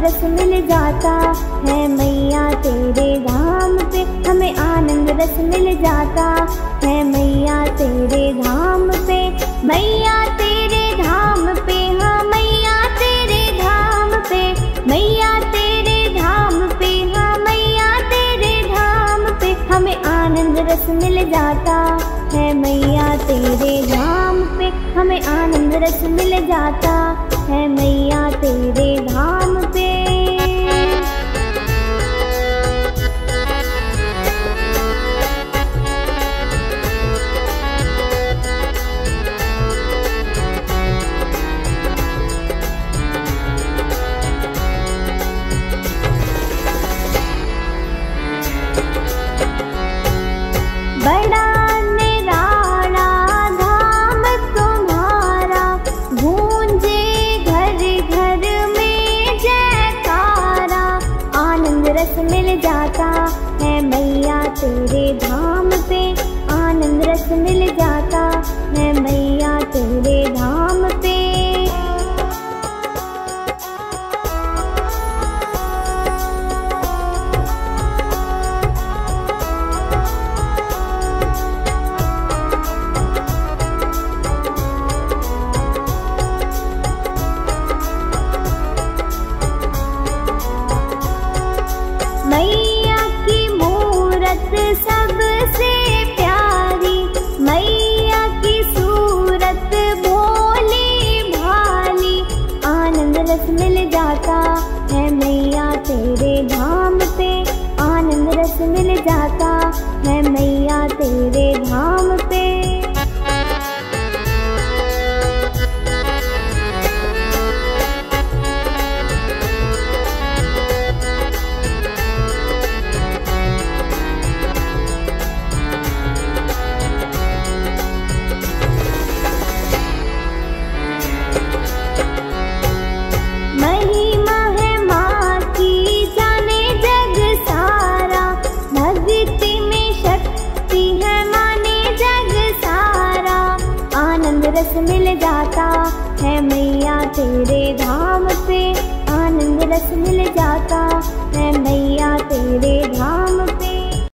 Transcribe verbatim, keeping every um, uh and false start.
रस मिल जाता है मैया तेरे धाम पे, हमें आनंद रस मिल जाता है मैया तेरे धाम पे। मैया तेरे धाम पे, हाँ मैया तेरे धाम पे, मैया तेरे धाम पे, हाँ मैया तेरे धाम पे, हमें आनंद रस मिल जाता है मैया तेरे धाम पे, हमें आनंद रस मिल जाता है मैया तेरे धाम पे। बड़ा निराला धाम तुम्हारा, गूंजे घर घर में जयकारा। आनंद रस मिल जाता है मैया तेरे धाम पे, आनंद रस मिल जाता है मैया तेरे धाम पे। मैया की मूरत सबसे प्यारी, मैया की सूरत भोली भाली। आनंद रस मिल जाता है मैया तेरे धाम पे, आनंद रस मिल जाता है मैया तेरे धाम पे। महिमा है माँ की जाने जग सारा, भक्ति में शक्ति है माने जग सारा। आनंद रस मिल जाता है मैया तेरे धाम पे, आनंद रस मिल जाता